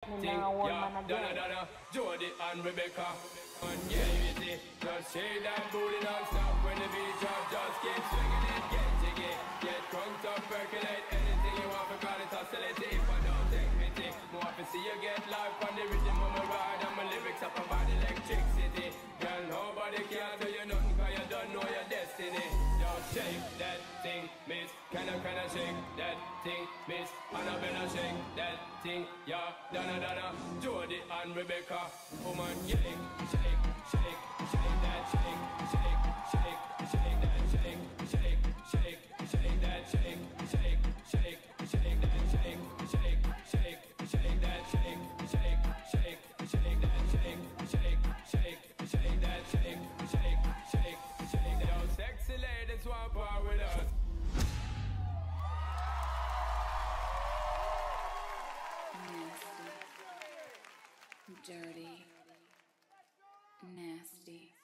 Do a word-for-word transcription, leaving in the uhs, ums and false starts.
thing, yeah, Donna, Donna, Jody and Rebecca. And yeah, you see, just shake that booty non-stop when the beat drop. Just keep swinging it, get jiggy, get crunked up, percolate anything you want, because it's hostility. If I don't take pity, more to see you get life on the rhythm of my ride, and my lyrics up about electricity. Girl, nobody can tell you nothing, cause you don't know your destiny. Just shake that thing, miss, can I, can I shake that thing, miss, Annabella, shake that thing, yeah, Donna, Donna, Jody and Rebecca. Woman, yeah, shake, shake, shake that, shake, shake, shake, shake that, shake, shake, shake, shake that, shake, shake, shake, shake that, shake, shake, shake, shake that, shake, shake, shake, shake that, shake, shake, shake, shake that, shake, shake, shake, shake that. Yo, sexy ladies want part with us. Nasty, dirty, nasty.